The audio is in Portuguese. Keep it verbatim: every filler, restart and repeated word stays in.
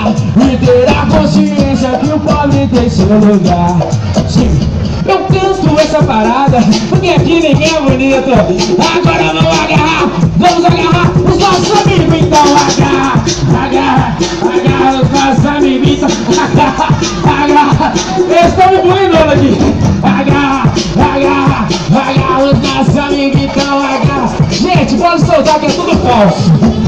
agarrar e ter a consciência que o pobre tem seu lugar. Sim, eu canto essa parada porque aqui ninguém é bonito. Agora vamos agarrar, vamos agarrar os nossos amigos, então agarra, agarra, agarra os nossos amigos, então agarra, agarra. Eles estão me bullyingando aqui. Agarra, agarra, agarra os nossos amigos, então agarra. Gente, pode soltar que é tudo falso.